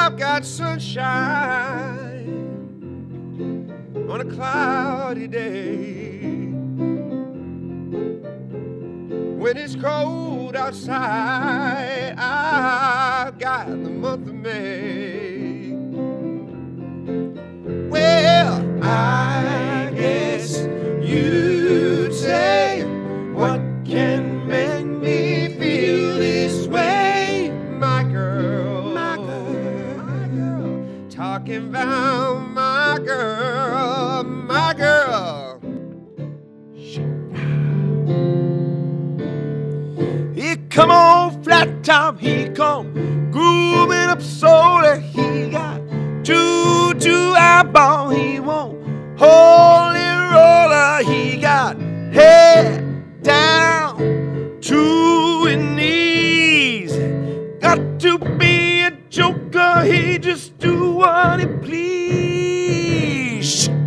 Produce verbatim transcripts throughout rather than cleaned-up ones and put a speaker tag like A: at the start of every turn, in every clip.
A: I've got sunshine on a cloudy day. When it's cold outside, I've got the month of May. Well, I guess you'd say, what can make me feel this way? My girl, my girl, my girl, talking about my girl, my girl. He come on flat top, he come grooving up slowly. He got two, two eyeball, he won't holy roller. He got head down to his knees. Got to be a joker, he just do what he please.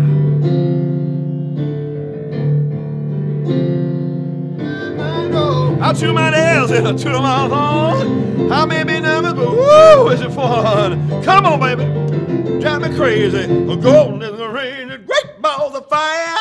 A: Out to my nails and to my horn. I may be nervous, but woo, is it fun? Come on, baby, drive me crazy. A golden is the rain, a great balls of fire.